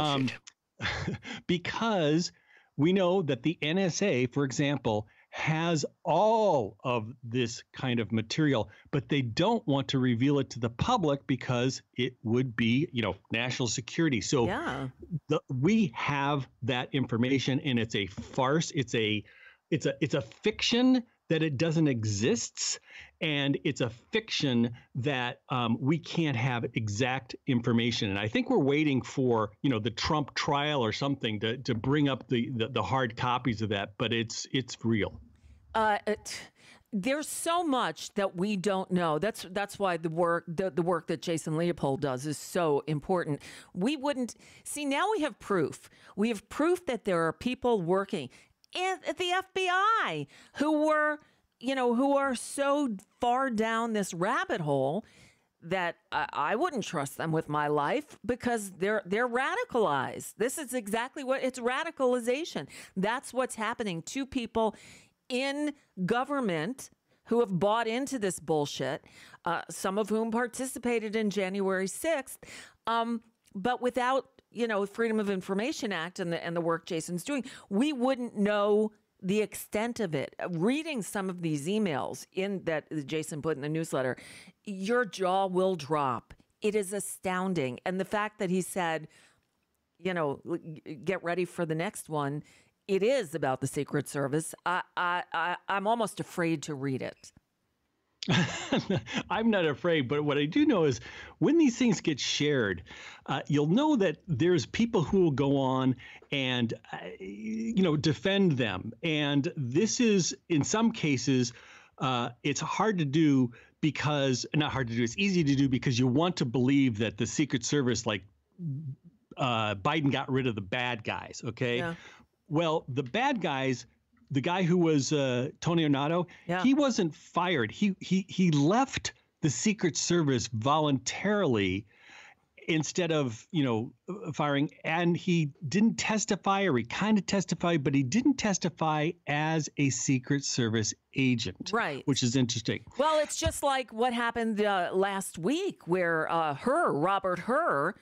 S8: Because we know that the NSA, for example, has all of this kind of material, but they don't want to reveal it to the public because it would be, national security. So we have that information, and it's a farce. It's a fiction that it doesn't exist, and it's a fiction that we can't have exact information. And I think we're waiting for, the Trump trial or something to bring up the hard copies of that, but it's real.
S5: There's so much that we don't know. That's why the work that Jason Leopold does is so important. We wouldn't see, now we have proof. We have proof that there are people working at the FBI who are so far down this rabbit hole that I wouldn't trust them with my life, because they're radicalized. This is exactly what it's radicalization. That's what's happening to people in government who have bought into this bullshit, some of whom participated in January 6th, but without, Freedom of Information Act and the work Jason's doing, we wouldn't know the extent of it. Reading some of these emails that Jason put in the newsletter, your jaw will drop. It is astounding. And the fact that he said, get ready for the next one, it is about the Secret Service. I'm almost afraid to read it.
S8: I'm not afraid, but what I do know is when these things get shared, you'll know that there's people who will go on and, defend them. And this is, in some cases, it's hard to do because, not hard to do, it's easy to do because you want to believe that the Secret Service, Biden got rid of the bad guys, okay? Yeah. Well, the bad guys, the guy who was Tony Ornato, he wasn't fired. He left the Secret Service voluntarily instead of, firing. And he didn't testify, or he kind of testified, but he didn't testify as a Secret Service agent. Right. Which is interesting.
S5: Well, it's just like what happened last week where Robert Hur,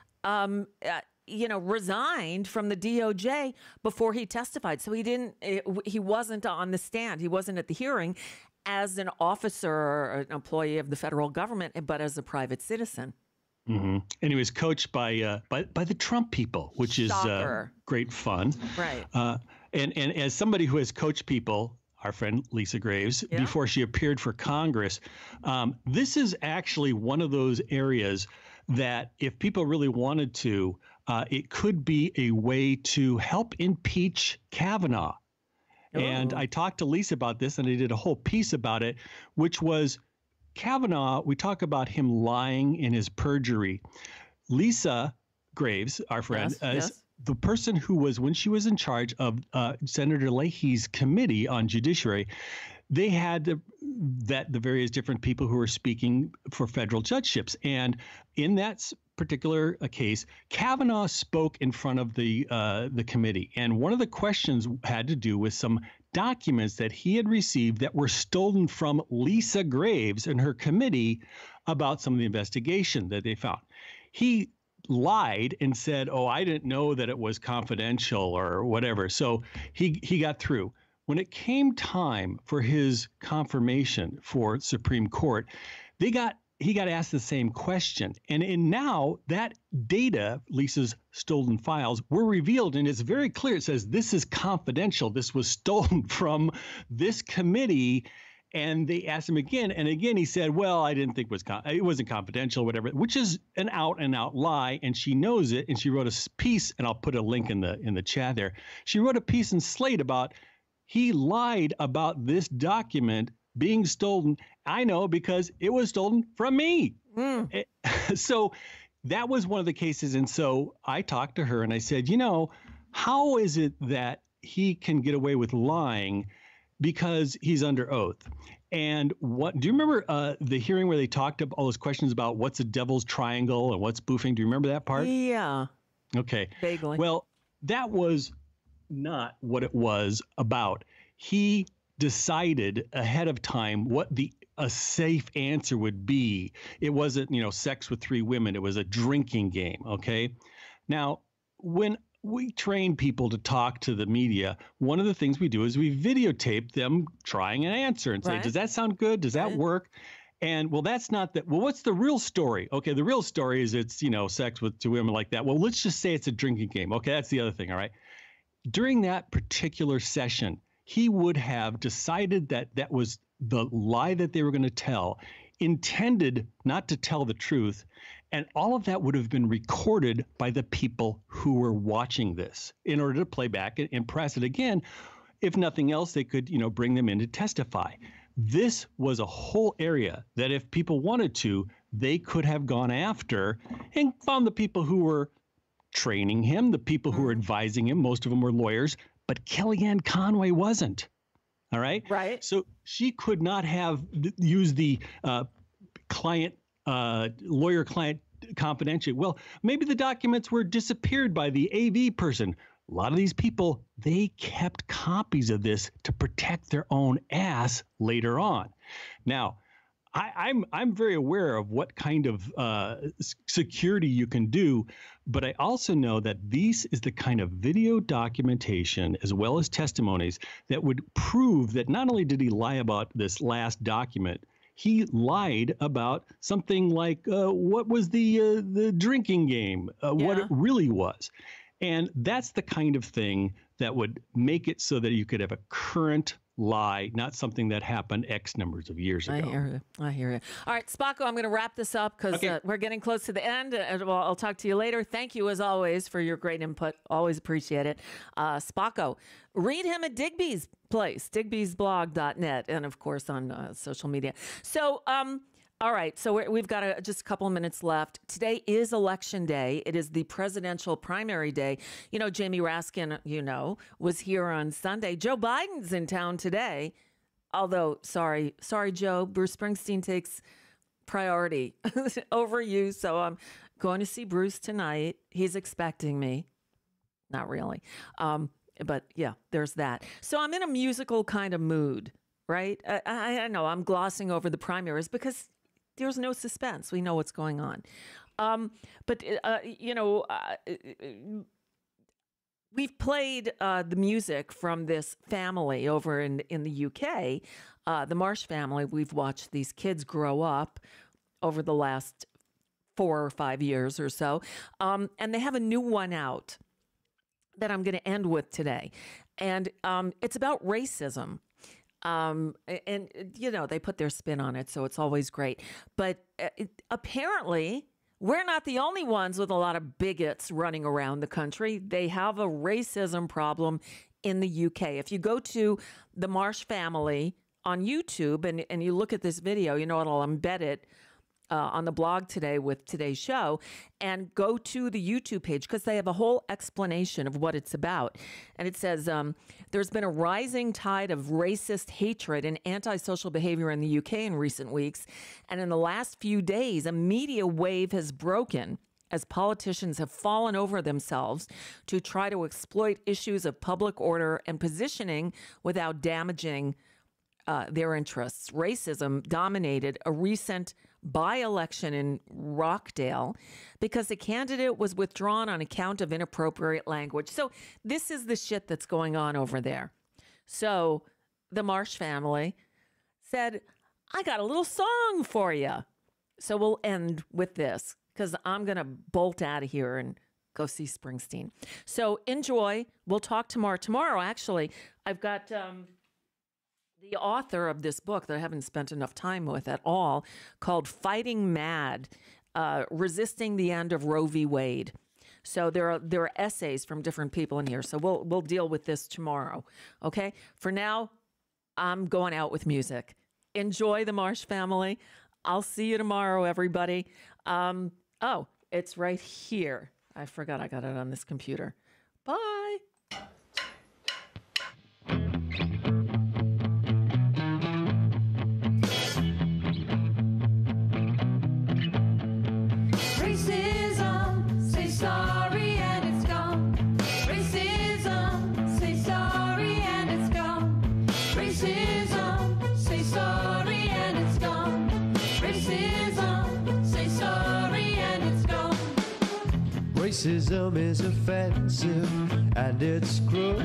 S5: resigned from the DOJ before he testified. So he wasn't on the stand. He wasn't at the hearing as an officer or an employee of the federal government, but as a private citizen.
S8: Mm-hmm. And he was coached by the Trump people, which is great fun. Right. And as somebody who has coached people, our friend Lisa Graves, before she appeared for Congress, this is actually one of those areas that if people really wanted to, it could be a way to help impeach Kavanaugh. Oh. And I talked to Lisa about this, and I did a whole piece about it, which was Kavanaugh. We talk about him lying in his perjury. Lisa Graves, our friend, is the person who was, when she was in charge of Senator Leahy's committee on judiciary, they had the various different people who were speaking for federal judgeships. And in that particular case, Kavanaugh spoke in front of the committee. And one of the questions had to do with some documents that he had received that were stolen from Lisa Graves and her committee about some of the investigation that they found. He lied and said, I didn't know that it was confidential or whatever. So he got through. When it came time for his confirmation for Supreme Court, he got asked the same question. And now that data, Lisa's stolen files, were revealed. And it's very clear. It says this is confidential. This was stolen from this committee. And they asked him again. And again, he said, well, I didn't think it wasn't confidential, whatever, which is an out and out lie. And she knows it. And she wrote a piece, and I'll put a link in the chat there. She wrote a piece in Slate about he lied about this document being stolen. I know because it was stolen from me. So that was one of the cases. And so I talked to her and I said, how is it that he can get away with lying because he's under oath? And do you remember the hearing where they talked about all those questions about what's a devil's triangle and what's spoofing? Do you remember that part? Yeah. Okay. Vaguely. Well, that was not what it was about. He decided ahead of time what a safe answer would be. It wasn't, sex with 3 women. It was a drinking game. Okay. Now, when we train people to talk to the media, one of the things we do is we videotape them trying an answer and say, does that sound good? Does that work? And that's not that. Well, what's the real story? Okay. The real story is it's, sex with 2 women like that. Well, let's just say it's a drinking game. Okay. That's the other thing. All right. During that particular session, he would have decided that that was the lie that they were going to tell, intended not to tell the truth, and all of that would have been recorded by the people who were watching this in order to play back and press it again. If nothing else, they could, bring them in to testify. This was a whole area that if people wanted to, they could have gone after and found the people who were training him, the people who were advising him. Most of them were lawyers, but Kellyanne Conway wasn't. All right. Right. So she could not have used the lawyer-client confidentiality. Well, maybe the documents were disappeared by the AV person. A lot of these people, they kept copies of this to protect their own ass later on. Now, I'm very aware of what kind of security you can do, but I also know that this is the kind of video documentation as well as testimonies that would prove that not only did he lie about this last document, he lied about something like what was the drinking game, what it really was. And that's the kind of thing that would make it so that you could have a current lie, not something that happened X numbers of years ago.
S5: I hear you. All right, Spocko, I'm going to wrap this up because we're getting close to the end. I'll talk to you later. Thank you, as always, for your great input. Always appreciate it. Spocko, read him at Digby's place, digbysblog.net, and, of course, on social media. So, all right, so we've got just a couple of minutes left. Today is Election Day. It is the presidential primary day. You know, Jamie Raskin, was here on Sunday. Joe Biden's in town today. Although, sorry, Joe, Bruce Springsteen takes priority over you. So I'm going to see Bruce tonight. He's expecting me. Not really. But, yeah, there's that. So I'm in a musical kind of mood, right? I know I'm glossing over the primaries because there's no suspense. We know what's going on. We've played the music from this family over in the UK, the Marsh family. We've watched these kids grow up over the last 4 or 5 years or so. And they have a new one out that I'm going to end with today. And it's about racism. And they put their spin on it, so it's always great. But apparently, we're not the only ones with a lot of bigots running around the country. They have a racism problem in the UK. If you go to the Marsh family on YouTube and you look at this video, I'll embed it on the blog today with today's show, and go to the YouTube page because they have a whole explanation of what it's about. And it says, there's been a rising tide of racist hatred and antisocial behavior in the UK in recent weeks. And in the last few days, a media wave has broken as politicians have fallen over themselves to try to exploit issues of public order and positioning without damaging their interests. Racism dominated a recent by-election in Rockdale because the candidate was withdrawn on account of inappropriate language. So this is the shit that's going on over there. So the Marsh family said, I got a little song for you. So we'll end with this because I'm going to bolt out of here and go see Springsteen. So enjoy. We'll talk tomorrow. Tomorrow, actually, I've got the author of this book that I haven't spent enough time with at all, called Fighting Mad, Resisting the End of Roe v. Wade. So there are essays from different people in here. So we'll deal with this tomorrow. Okay. For now, I'm going out with music. Enjoy the Marsh family. I'll see you tomorrow, everybody. Oh, it's right here. I forgot I got it on this computer. Bye.
S2: Racism is offensive and it's cruel.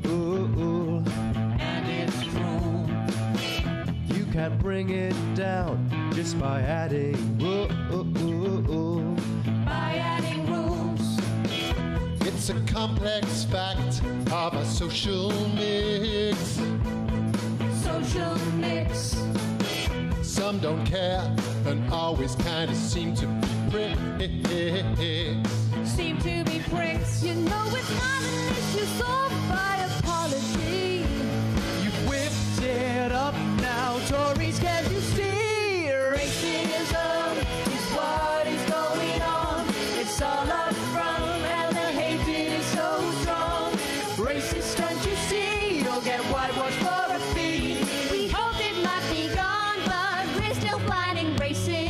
S2: And it's cruel. You can bring it down just by adding rules. By adding rules.
S10: It's a complex fact of a social mix.
S2: Social mix.
S10: Some don't care and always kind of seem to be pricks.
S2: Seem to be pricks. You know it's not an issue solved by apology. You've whipped it up now, Tories, can you see? Racism is what is going on. It's all up front and the hatred is so strong. Racist, don't you see? You'll get whitewashed for a fee. We hope it might be gone, but we're still fighting racism.